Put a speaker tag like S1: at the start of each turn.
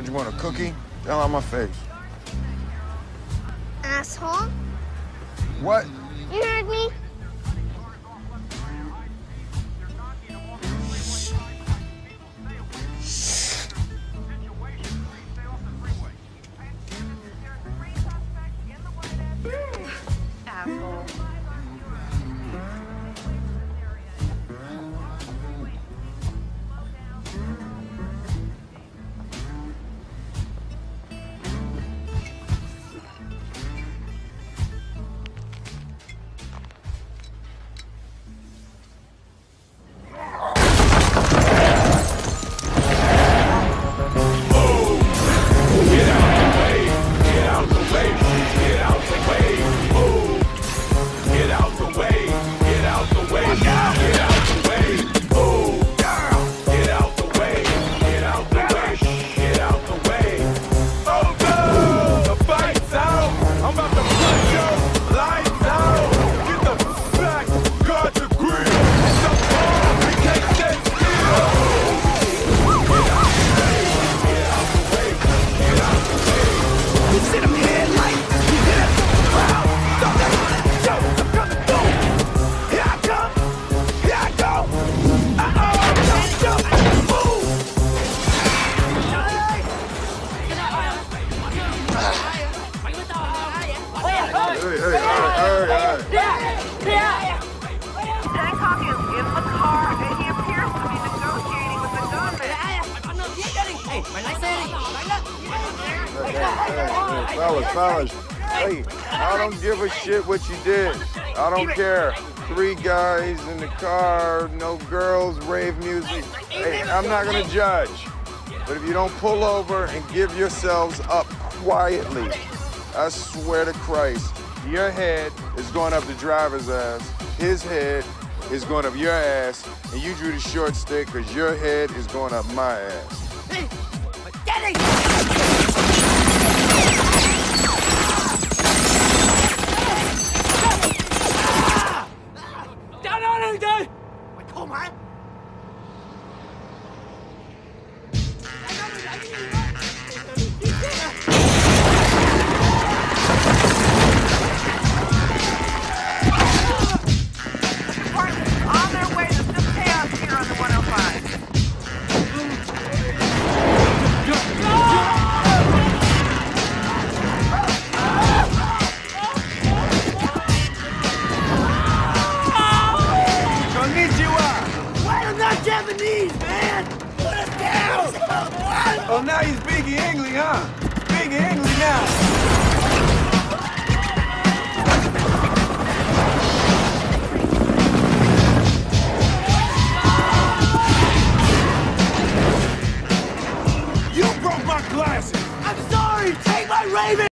S1: You want a cookie? Down on my face.
S2: Asshole.
S1: What?
S2: You heard me.
S3: Asshole.
S1: Fellas, hey, I don't give a shit what you did. I don't care. 3 guys in the car, no girls, rave music. Hey, I'm not gonna judge. But if you don't pull over and give yourselves up quietly, I swear to Christ, your head is going up the driver's ass, his head is going up your ass, and you drew the short stick because your head is going up my ass.
S4: Hey, get it! Japanese, man! Put us down!
S5: Oh, now you speaking English, huh? Speaking English now.